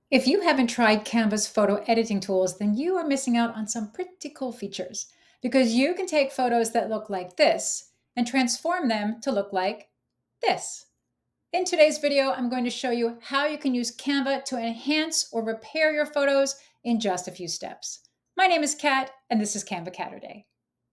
If you haven't tried Canva's photo editing tools, then you are missing out on some pretty cool features because you can take photos that look like this and transform them to look like this. In today's video, I'm going to show you how you can use Canva to enhance or repair your photos in just a few steps. My name is Kat, and this is Canva Catterday.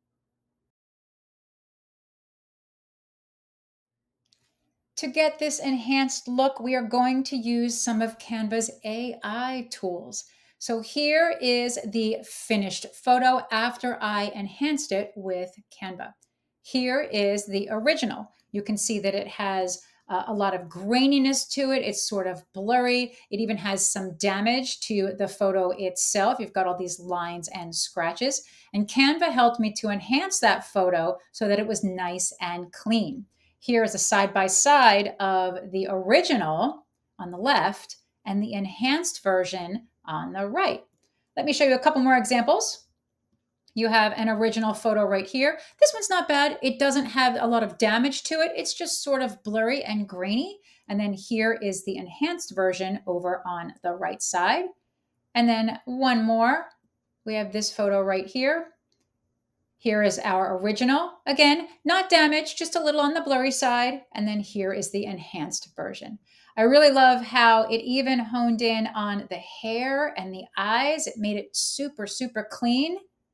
To get this enhanced look, we are going to use some of Canva's AI tools. So here is the finished photo after I enhanced it with Canva. Here is the original. You can see that it has a lot of graininess to it. It's sort of blurry. It even has some damage to the photo itself. You've got all these lines and scratches. And Canva helped me to enhance that photo so that it was nice and clean. Here is a side-by-side of the original on the left and the enhanced version on the right. Let me show you a couple more examples. You have an original photo right here. This one's not bad. It doesn't have a lot of damage to it. It's just sort of blurry and grainy. And then here is the enhanced version over on the right side. And then one more. We have this photo right here. Here is our original. Again, not damaged, just a little on the blurry side. And then here is the enhanced version. I really love how it even honed in on the hair and the eyes. It made it super, super clean.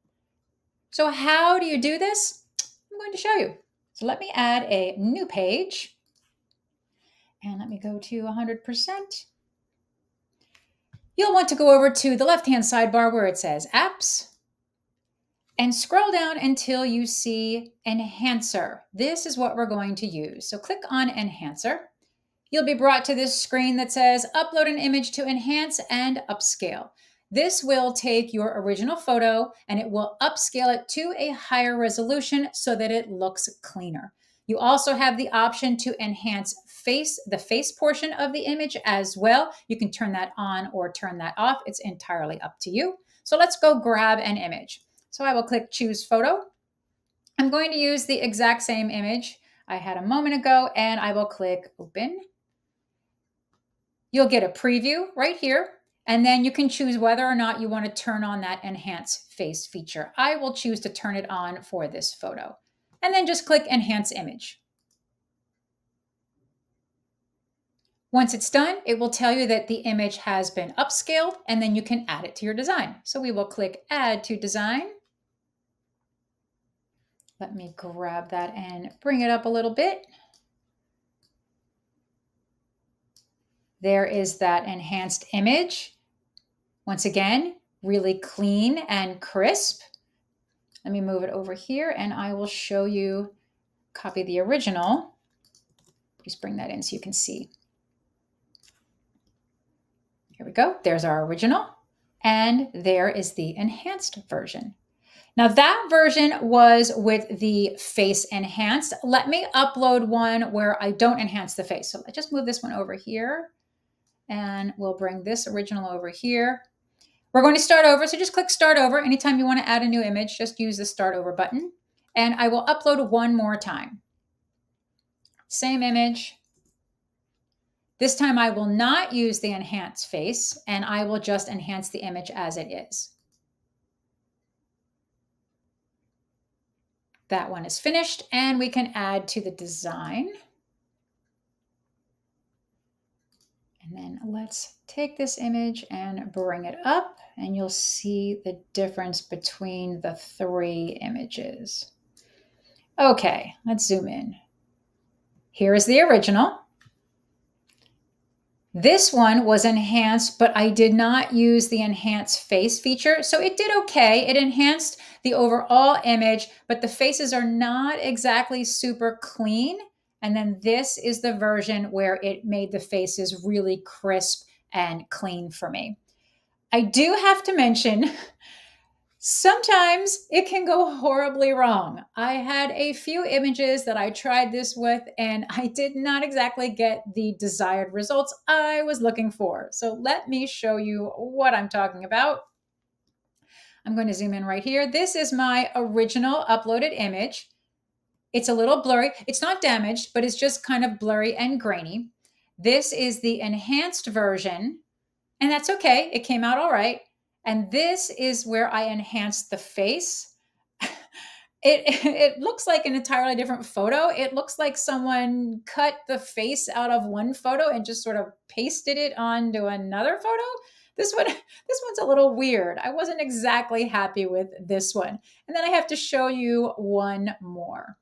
So how do you do this? I'm going to show you. So let me add a new page. And let me go to 100%. You'll want to go over to the left-hand sidebar where it says Apps. And scroll down until you see Enhancer. This is what we're going to use. So click on Enhancer. You'll be brought to this screen that says Upload an image to enhance and upscale. This will take your original photo and it will upscale it to a higher resolution so that it looks cleaner. You also have the option to enhance the face portion of the image as well. You can turn that on or turn that off. It's entirely up to you. So let's go grab an image. So I will click Choose Photo. I'm going to use the exact same image I had a moment ago, and I will click Open. You'll get a preview right here, and then you can choose whether or not you want to turn on that Enhance Face feature. I will choose to turn it on for this photo. And then just click Enhance Image. Once it's done, it will tell you that the image has been upscaled, and then you can add it to your design. So we will click Add to Design. Let me grab that and bring it up a little bit. There is that enhanced image. Once again, really clean and crisp. Let me move it over here and I will show you, copy the original. Just bring that in so you can see. Here we go. There's our original. And there is the enhanced version. Now that version was with the face enhanced. Let me upload one where I don't enhance the face. So I just move this one over here and we'll bring this original over here. We're going to start over. So just click Start Over. Anytime you want to add a new image, just use the Start Over button. And I will upload one more time. Same image. This time I will not use the enhance face and I will just enhance the image as it is. That one is finished and we can add to the design. And then let's take this image and bring it up and you'll see the difference between the three images. Okay, let's zoom in. Here is the original. This one was enhanced, but I did not use the enhance face feature. So it did okay. It enhanced the overall image, but the faces are not exactly super clean. And then this is the version where it made the faces really crisp and clean for me. I do have to mention, sometimes it can go horribly wrong. I had a few images that I tried this with and I did not exactly get the desired results I was looking for. So let me show you what I'm talking about. I'm going to zoom in right here. This is my original uploaded image. It's a little blurry. It's not damaged, but it's just kind of blurry and grainy. This is the enhanced version. And that's okay. It came out all right. And this is where I enhanced the face. It looks like an entirely different photo. It looks like someone cut the face out of one photo and just sort of pasted it onto another photo. This one's a little weird. I wasn't exactly happy with this one. And then I have to show you one more.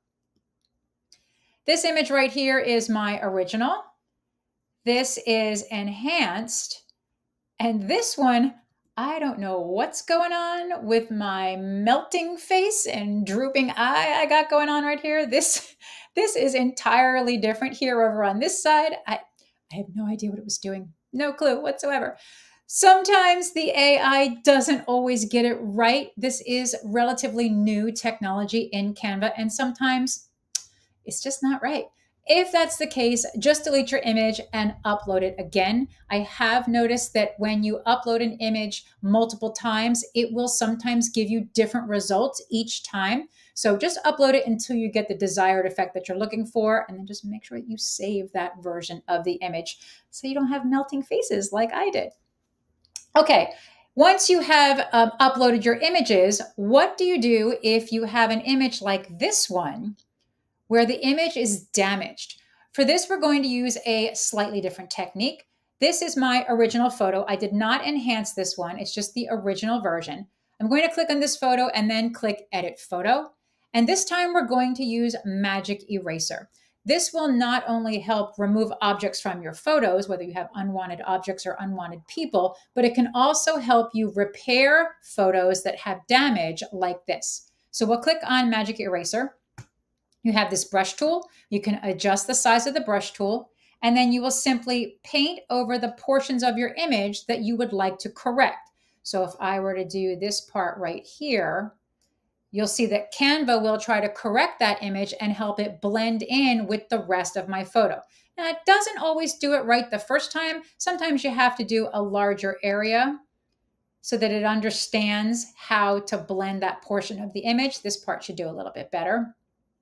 This image right here is my original. This is enhanced. And this one, I don't know what's going on with my melting face and drooping eye I got going on right here. This is entirely different here over on this side. I have no idea what it was doing. No clue whatsoever. Sometimes the AI doesn't always get it right. This is relatively new technology in Canva, and sometimes it's just not right. If that's the case, just delete your image and upload it again. I have noticed that when you upload an image multiple times, it will sometimes give you different results each time. So just upload it until you get the desired effect that you're looking for, and then just make sure that you save that version of the image so you don't have melting faces like I did. Okay, once you have uploaded your images, what do you do if you have an image like this one where the image is damaged? For this, we're going to use a slightly different technique. This is my original photo. I did not enhance this one. It's just the original version. I'm going to click on this photo and then click Edit Photo. And this time we're going to use Magic Eraser. This will not only help remove objects from your photos, whether you have unwanted objects or unwanted people, but it can also help you repair photos that have damage like this. So we'll click on Magic Eraser. You have this brush tool. You can adjust the size of the brush tool, and then you will simply paint over the portions of your image that you would like to correct. So if I were to do this part right here, you'll see that Canva will try to correct that image and help it blend in with the rest of my photo. Now, it doesn't always do it right the first time. Sometimes you have to do a larger area so that it understands how to blend that portion of the image. This part should do a little bit better.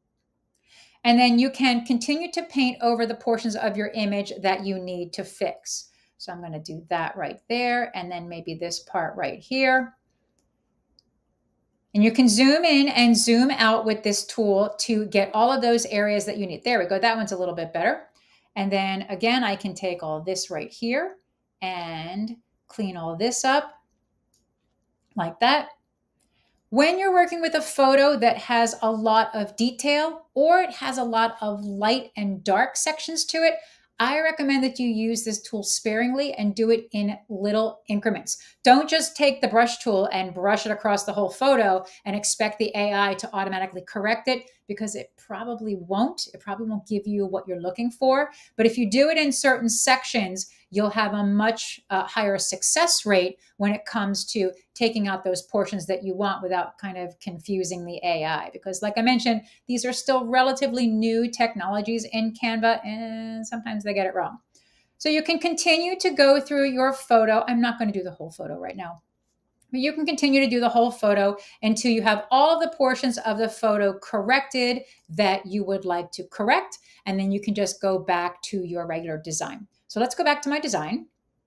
And then you can continue to paint over the portions of your image that you need to fix. So I'm going to do that right there, and then maybe this part right here. And you can zoom in and zoom out with this tool to get all of those areas that you need. There we go. That one's a little bit better. And then again, I can take all this right here and clean all this up like that. When you're working with a photo that has a lot of detail or it has a lot of light and dark sections to it, I recommend that you use this tool sparingly and do it in little increments. Don't just take the brush tool and brush it across the whole photo and expect the AI to automatically correct it, because it probably won't. It probably won't give you what you're looking for. But if you do it in certain sections, you'll have a much higher success rate when it comes to taking out those portions that you want without kind of confusing the AI. Because like I mentioned, these are still relatively new technologies in Canva, and sometimes they get it wrong. So you can continue to go through your photo. I'm not going to do the whole photo right now, but you can continue to do the whole photo until you have all the portions of the photo corrected that you would like to correct. And then you can just go back to your regular design. So let's go back to my design.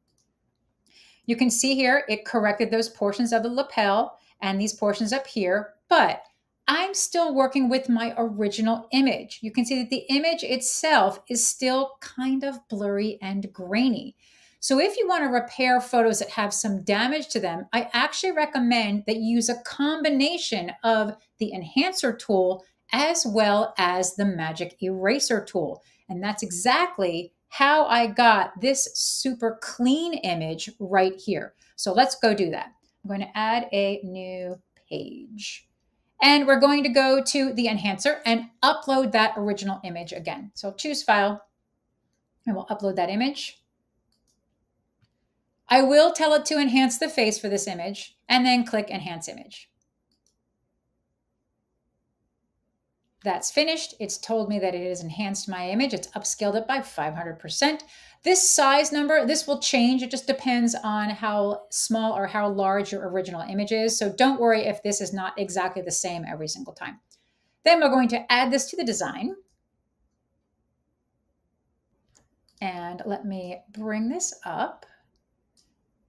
You can see here, it corrected those portions of the lapel and these portions up here, but I'm still working with my original image. You can see that the image itself is still kind of blurry and grainy. So if you want to repair photos that have some damage to them, I actually recommend that you use a combination of the enhancer tool as well as the magic eraser tool. And that's exactly how I got this super clean image right here. So let's go do that. I'm going to add a new page. And we're going to go to the enhancer and upload that original image again. So choose file, and we'll upload that image. I will tell it to enhance the face for this image, and then click Enhance Image. That's finished. It's told me that it has enhanced my image. It's upscaled it by 500%. This size number, this will change. It just depends on how small or how large your original image is. So don't worry if this is not exactly the same every single time. Then we're going to add this to the design. And let me bring this up.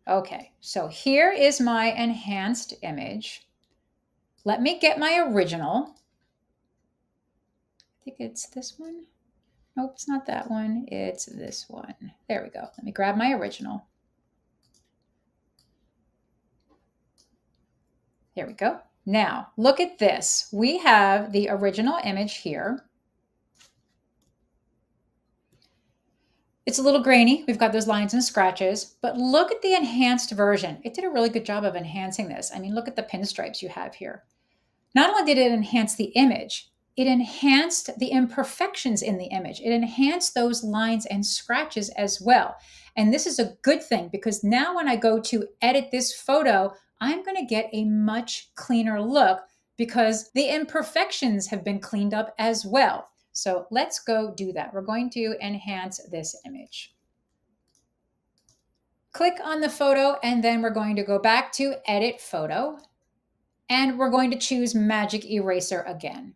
Okay, so here is my enhanced image. Let me get my original. I think it's this one. Nope, it's not that one. It's this one. There we go. Let me grab my original. There we go. Now, look at this. We have the original image here. It's a little grainy. We've got those lines and scratches, but look at the enhanced version. It did a really good job of enhancing this. I mean, look at the pinstripes you have here. Not only did it enhance the image, it enhanced the imperfections in the image. It enhanced those lines and scratches as well. And this is a good thing because now when I go to edit this photo, I'm going to get a much cleaner look because the imperfections have been cleaned up as well. So let's go do that. We're going to enhance this image. Click on the photo and then we're going to go back to Edit Photo and we're going to choose Magic Eraser again.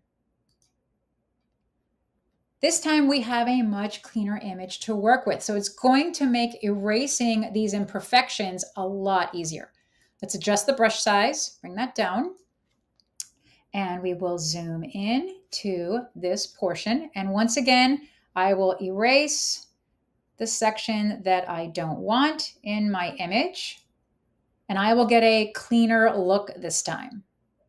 This time we have a much cleaner image to work with. So it's going to make erasing these imperfections a lot easier. Let's adjust the brush size, bring that down. And we will zoom in to this portion. And once again, I will erase the section that I don't want in my image. And I will get a cleaner look this time.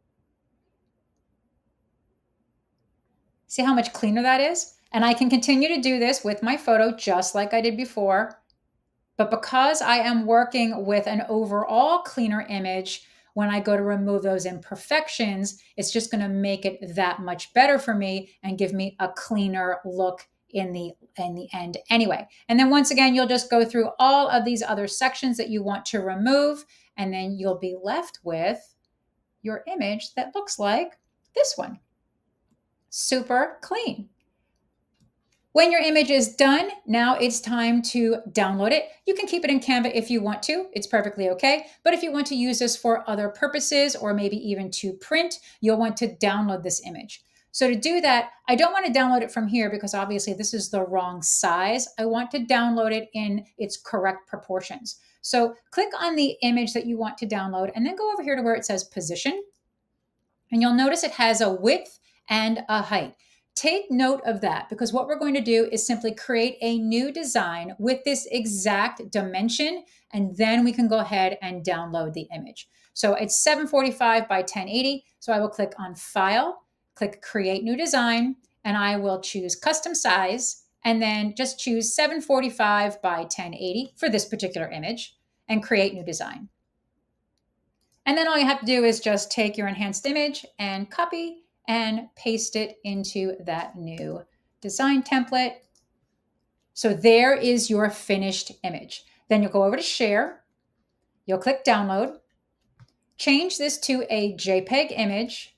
See how much cleaner that is? And I can continue to do this with my photo just like I did before. But because I am working with an overall cleaner image, when I go to remove those imperfections, it's just going to make it that much better for me and give me a cleaner look in the end anyway. And then once again, you'll just go through all of these other sections that you want to remove, and then you'll be left with your image that looks like this one. Super clean. When your image is done, now it's time to download it. You can keep it in Canva if you want to. It's perfectly okay. But if you want to use this for other purposes or maybe even to print, you'll want to download this image. So to do that, I don't want to download it from here because obviously this is the wrong size. I want to download it in its correct proportions. So click on the image that you want to download and then go over here to where it says position. And you'll notice it has a width and a height. Take note of that because what we're going to do is simply create a new design with this exact dimension, and then we can go ahead and download the image. So it's 745 by 1080. So I will click on File, click Create New Design, and I will choose Custom Size, and then just choose 745 by 1080 for this particular image and Create New Design. And then all you have to do is just take your enhanced image and copy and paste it into that new design template. So there is your finished image. Then you'll go over to Share. You'll click Download. Change this to a JPEG image.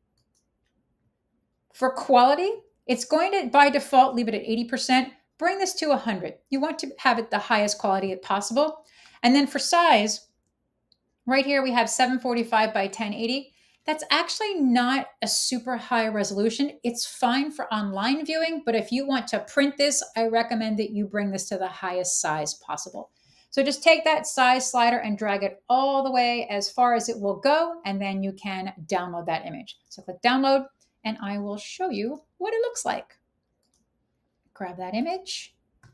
For quality, it's going to, by default, leave it at 80%. Bring this to 100. You want to have it the highest quality possible. And then for size, right here we have 745 by 1080. That's actually not a super high resolution. It's fine for online viewing, but if you want to print this, I recommend that you bring this to the highest size possible. So just take that size slider and drag it all the way as far as it will go, and then you can download that image. So click Download, and I will show you what it looks like. Grab that image.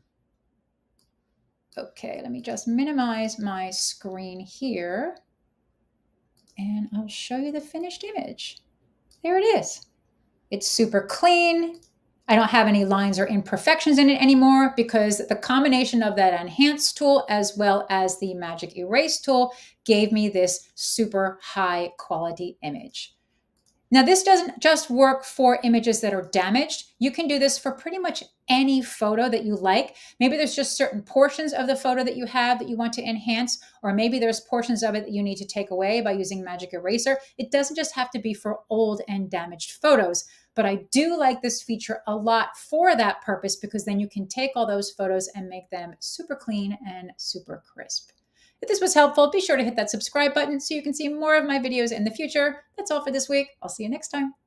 Okay, let me just minimize my screen here. And I'll show you the finished image. There it is. It's super clean. I don't have any lines or imperfections in it anymore because the combination of that Enhance tool as well as the Magic Erase tool gave me this super high quality image. Now, this doesn't just work for images that are damaged. You can do this for pretty much any photo that you like. Maybe there's just certain portions of the photo that you have that you want to enhance, or maybe there's portions of it that you need to take away by using Magic Eraser. It doesn't just have to be for old and damaged photos, but I do like this feature a lot for that purpose because then you can take all those photos and make them super clean and super crisp. If this was helpful, be sure to hit that subscribe button so you can see more of my videos in the future. That's all for this week. I'll see you next time.